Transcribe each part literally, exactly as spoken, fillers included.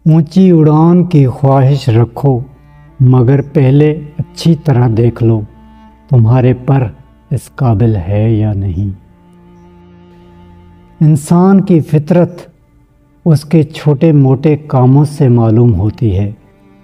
اونچی اڑان کی خواہش رکھو مگر پہلے اچھی طرح دیکھ لو تمہارے پر اس قابل ہے یا نہیں۔ انسان کی فطرت اس کے چھوٹے موٹے کاموں سے معلوم ہوتی ہے۔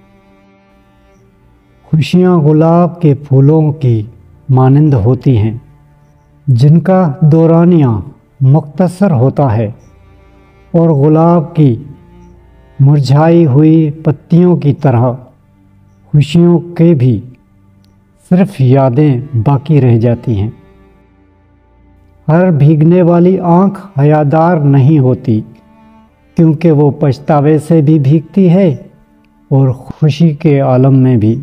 خوشیاں گلاب کے پھولوں کی مانند ہوتی ہیں جن کا دورانیہ مختصر ہوتا ہے اور گلاب کی مرجھائی ہوئی پتیوں کی طرح خوشیوں کے بھی صرف یادیں باقی رہ جاتی ہیں۔ ہر بھیگنے والی آنکھ حیادار نہیں ہوتی کیونکہ وہ پچھتاوے سے بھی بھیگتی ہے اور خوشی کے عالم میں بھی۔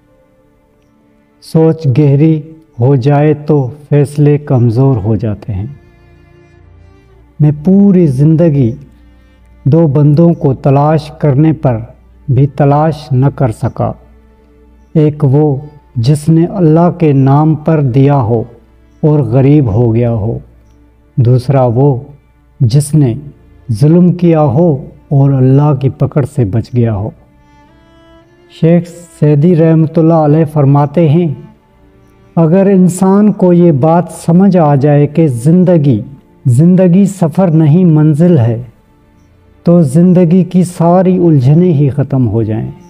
سوچ گہری ہو جائے تو فیصلے کمزور ہو جاتے ہیں۔ میں پوری زندگی دو بندوں کو تلاش کرنے پر بھی تلاش نہ کر سکا، ایک وہ جس نے اللہ کے نام پر دیا ہو اور غریب ہو گیا ہو، دوسرا وہ جس نے ظلم کیا ہو اور اللہ کی پکڑ سے بچ گیا ہو۔ شیخ سعدی رحمۃ اللہ علیہ فرماتے ہیں، اگر انسان کو یہ بات سمجھ آ جائے کہ زندگی زندگی سفر نہیں منزل ہے تو زندگی کی ساری الجھنیں ہی ختم ہو جائیں۔